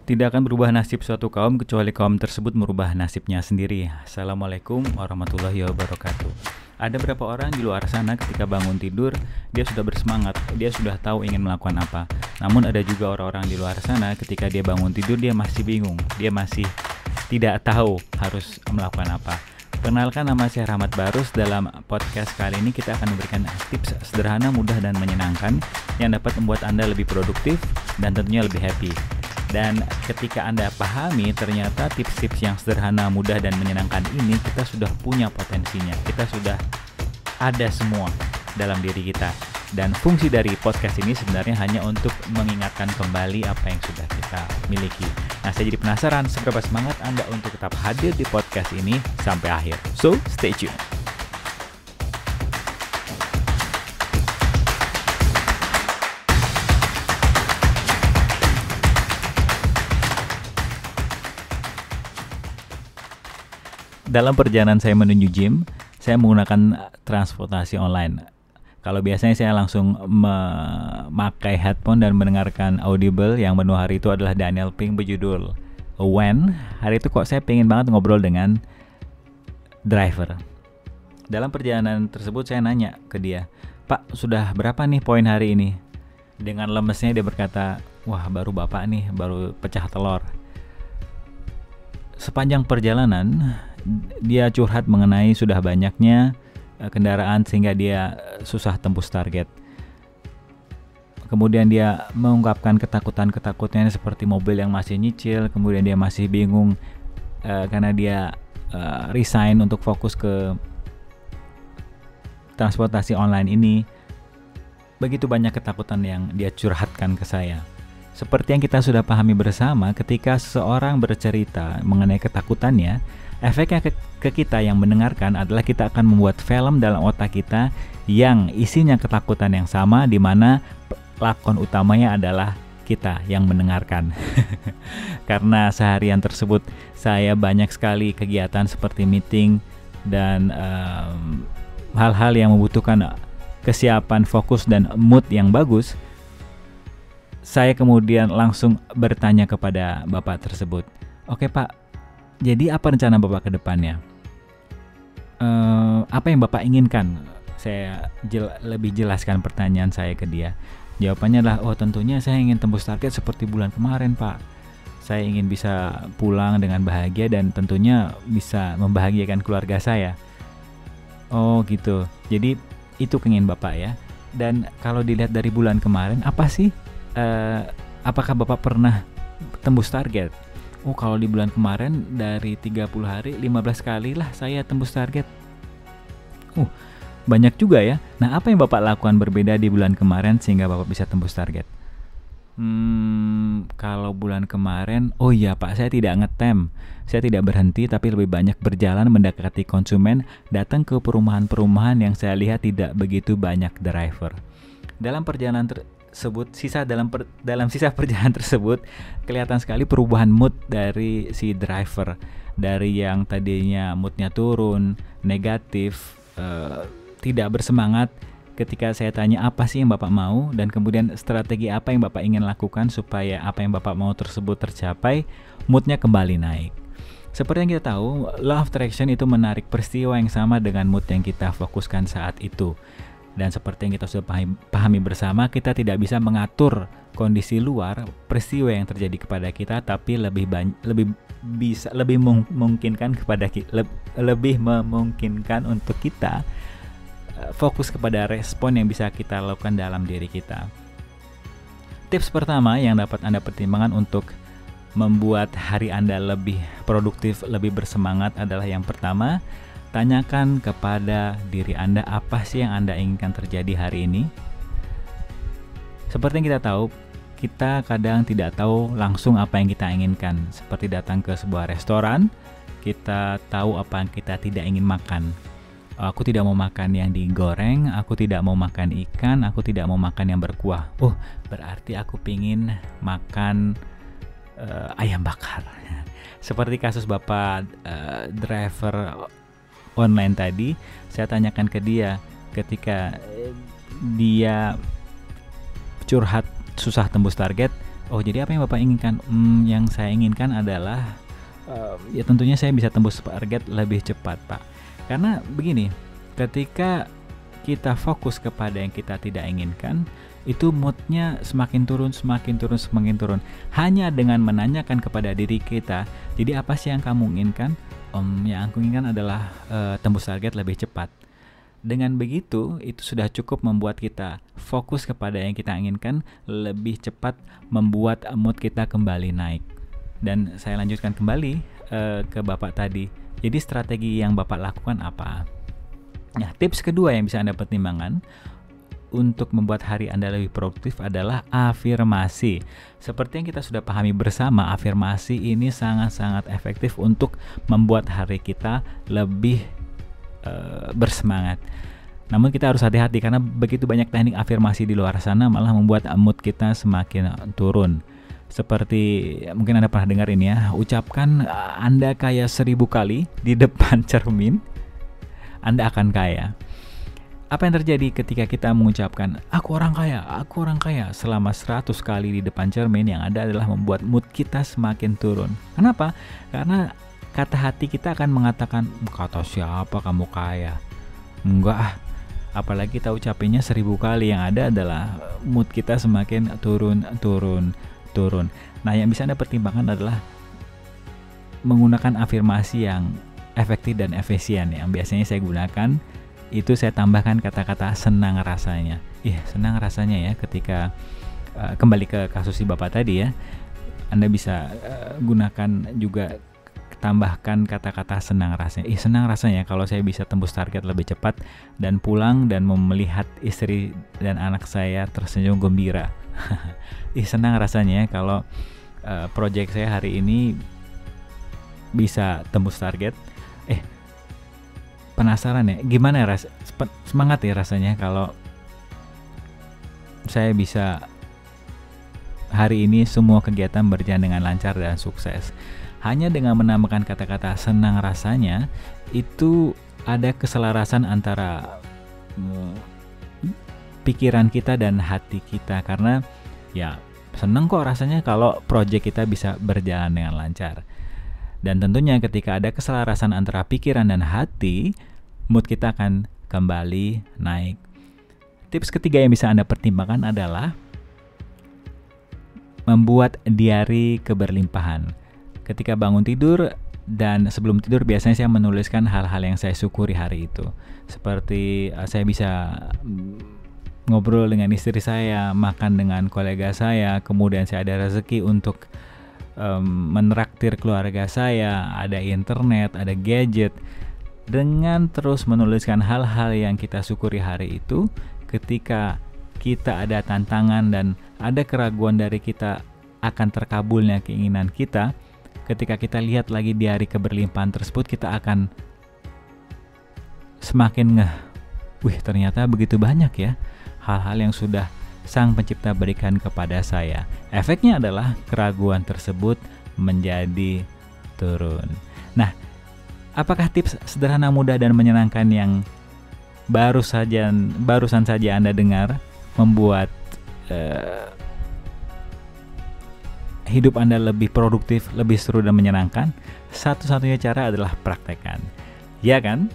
Tidak akan berubah nasib suatu kaum kecuali kaum tersebut merubah nasibnya sendiri. Assalamualaikum warahmatullahi wabarakatuh. Ada beberapa orang di luar sana ketika bangun tidur, dia sudah bersemangat, dia sudah tahu ingin melakukan apa. Namun ada juga orang-orang di luar sana ketika dia bangun tidur, dia masih bingung, dia masih tidak tahu harus melakukan apa. Perkenalkan, nama saya Rahmat Barus. Dalam podcast kali ini kita akan memberikan tips sederhana, mudah, dan menyenangkan yang dapat membuat Anda lebih produktif dan tentunya lebih happy. Dan ketika Anda pahami ternyata tips-tips yang sederhana, mudah, dan menyenangkan ini kita sudah punya potensinya. Kita sudah ada semua dalam diri kita. Dan fungsi dari podcast ini sebenarnya hanya untuk mengingatkan kembali apa yang sudah kita miliki. Nah, saya jadi penasaran seberapa semangat Anda untuk tetap hadir di podcast ini sampai akhir. So, stay tune. Dalam perjalanan saya menuju gym, saya menggunakan transportasi online. Kalau biasanya saya langsung memakai headphone dan mendengarkan Audible yang menu hari itu adalah Daniel Pink berjudul When. Hari itu kok saya pengen banget ngobrol dengan driver. Dalam perjalanan tersebut saya nanya ke dia, "Pak, sudah berapa nih poin hari ini?" Dengan lemesnya dia berkata, "Wah, baru bapak nih, baru pecah telur." Sepanjang perjalanan dia curhat mengenai sudah banyaknya kendaraan sehingga dia susah tembus target. Kemudian dia mengungkapkan ketakutan-ketakutannya seperti mobil yang masih nyicil. Kemudian dia masih bingung karena dia resign untuk fokus ke transportasi online ini. Begitu banyak ketakutan yang dia curhatkan ke saya. Seperti yang kita sudah pahami bersama, ketika seseorang bercerita mengenai ketakutannya, efeknya ke kita yang mendengarkan adalah kita akan membuat film dalam otak kita yang isinya ketakutan yang sama, di mana lakon utamanya adalah kita yang mendengarkan. Karena seharian tersebut saya banyak sekali kegiatan seperti meeting dan hal-hal yang membutuhkan kesiapan, fokus, dan mood yang bagus. Saya kemudian langsung bertanya kepada bapak tersebut, "Oke Pak, jadi apa rencana Bapak ke depannya? Apa yang Bapak inginkan?" Saya lebih jelaskan pertanyaan saya ke dia. Jawabannya adalah, "Oh, tentunya saya ingin tembus target seperti bulan kemarin Pak. Saya ingin bisa pulang dengan bahagia dan tentunya bisa membahagiakan keluarga saya." "Oh gitu, jadi itu keinginan Bapak ya. Dan kalau dilihat dari bulan kemarin, apa sih? Apakah Bapak pernah tembus target?" "Oh, kalau di bulan kemarin dari 30 hari 15 kali lah saya tembus target." Banyak juga ya. Nah, apa yang Bapak lakukan berbeda di bulan kemarin sehingga Bapak bisa tembus target?" Kalau bulan kemarin, oh iya Pak, saya tidak ngetem. Saya tidak berhenti tapi lebih banyak berjalan mendekati konsumen, datang ke perumahan-perumahan yang saya lihat tidak begitu banyak driver. Dalam perjalanan dalam sisa perjalanan tersebut kelihatan sekali perubahan mood dari si driver, dari yang tadinya moodnya turun, negatif, tidak bersemangat. Ketika saya tanya apa sih yang Bapak mau dan kemudian strategi apa yang Bapak ingin lakukan supaya apa yang Bapak mau tersebut tercapai, moodnya kembali naik. Seperti yang kita tahu, law of attraction itu menarik peristiwa yang sama dengan mood yang kita fokuskan saat itu. Dan seperti yang kita sudah pahami bersama, kita tidak bisa mengatur kondisi luar, peristiwa yang terjadi kepada kita, tapi lebih memungkinkan untuk kita fokus kepada respon yang bisa kita lakukan dalam diri kita. Tips pertama yang dapat Anda pertimbangkan untuk membuat hari Anda lebih produktif, lebih bersemangat adalah yang pertama, tanyakan kepada diri Anda apa sih yang Anda inginkan terjadi hari ini. Seperti yang kita tahu, kita kadang tidak tahu langsung apa yang kita inginkan. Seperti datang ke sebuah restoran, kita tahu apa yang kita tidak ingin makan. Aku tidak mau makan yang digoreng, aku tidak mau makan ikan, aku tidak mau makan yang berkuah. Berarti aku pingin makan ayam bakar. Seperti kasus Bapak driver online tadi, saya tanyakan ke dia ketika dia curhat susah tembus target, Oh, jadi apa yang Bapak inginkan? Yang saya inginkan adalah ya tentunya saya bisa tembus target lebih cepat, Pak. Karena begini, ketika kita fokus kepada yang kita tidak inginkan, itu moodnya semakin turun. Hanya dengan menanyakan kepada diri kita, jadi apa sih yang kamu inginkan? Yang aku inginkan adalah tembus target lebih cepat. Dengan begitu, itu sudah cukup membuat kita fokus kepada yang kita inginkan lebih cepat, membuat mood kita kembali naik. Dan saya lanjutkan kembali ke Bapak tadi. Jadi strategi yang Bapak lakukan apa? Nah, tips kedua yang bisa Anda pertimbangkan untuk membuat hari Anda lebih produktif adalah afirmasi. Seperti yang kita sudah pahami bersama, afirmasi ini sangat-sangat efektif untuk membuat hari kita lebih bersemangat. Namun kita harus hati-hati karena begitu banyak teknik afirmasi di luar sana malah membuat mood kita semakin turun. Seperti mungkin Anda pernah dengar ini ya, ucapkan Anda kaya 1000 kali di depan cermin, Anda akan kaya. Apa yang terjadi ketika kita mengucapkan aku orang kaya selama 100 kali di depan cermin, yang ada adalah membuat mood kita semakin turun. Kenapa? Karena kata hati kita akan mengatakan, kata siapa kamu kaya? Enggak, apalagi kita ucapinnya 1000 kali, yang ada adalah mood kita semakin turun. Nah, yang bisa Anda pertimbangkan adalah menggunakan afirmasi yang efektif dan efisien. Yang biasanya saya gunakan itu saya tambahkan kata-kata senang rasanya. Senang rasanya ya ketika kembali ke kasus si Bapak tadi ya. Anda bisa gunakan juga, tambahkan kata-kata senang rasanya. Senang rasanya kalau saya bisa tembus target lebih cepat dan pulang dan melihat istri dan anak saya tersenyum gembira. Senang rasanya kalau proyek saya hari ini bisa tembus target. Penasaran ya, gimana ya semangat ya rasanya kalau saya bisa hari ini semua kegiatan berjalan dengan lancar dan sukses. Hanya dengan menambahkan kata-kata senang rasanya, itu ada keselarasan antara pikiran kita dan hati kita, karena ya senang kok rasanya kalau proyek kita bisa berjalan dengan lancar. Dan tentunya ketika ada keselarasan antara pikiran dan hati, mood kita akan kembali naik. Tips ketiga yang bisa Anda pertimbangkan adalah membuat diari keberlimpahan. Ketika bangun tidur dan sebelum tidur, biasanya saya menuliskan hal-hal yang saya syukuri hari itu. Seperti saya bisa ngobrol dengan istri saya, makan dengan kolega saya, kemudian saya ada rezeki untuk menraktir keluarga saya, ada internet, ada gadget. Dengan terus menuliskan hal-hal yang kita syukuri hari itu, ketika kita ada tantangan dan ada keraguan dari kita akan terkabulnya keinginan kita, ketika kita lihat lagi diari keberlimpahan tersebut, kita akan semakin ternyata begitu banyak ya hal-hal yang sudah Sang Pencipta berikan kepada saya. Efeknya adalah keraguan tersebut menjadi turun. Nah, apakah tips sederhana, mudah, dan menyenangkan yang barusan saja Anda dengar membuat hidup Anda lebih produktif, lebih seru dan menyenangkan? Satu-satunya cara adalah praktekkan. Ya kan?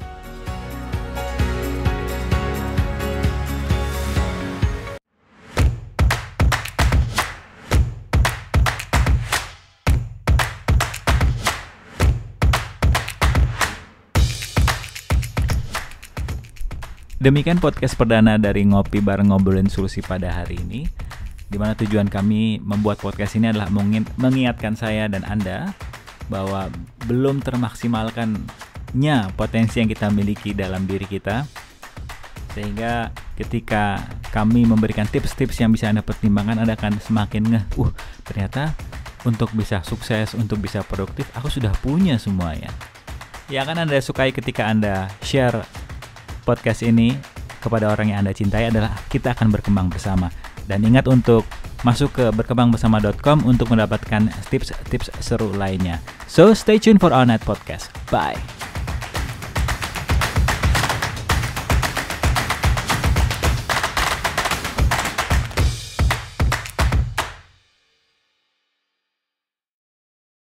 Demikian podcast perdana dari Ngopi Bareng Ngobrolin Solusi pada hari ini, di mana tujuan kami membuat podcast ini adalah mengingatkan saya dan Anda bahwa belum termaksimalkannya potensi yang kita miliki dalam diri kita, sehingga ketika kami memberikan tips-tips yang bisa Anda pertimbangkan, Anda akan semakin ternyata untuk bisa sukses, untuk bisa produktif, aku sudah punya semuanya. Yang akan Anda sukai ketika Anda share podcast ini kepada orang yang Anda cintai adalah kita akan berkembang bersama. Dan ingat untuk masuk ke berkembangbersama.com untuk mendapatkan tips-tips seru lainnya. So stay tuned for our next podcast. Bye.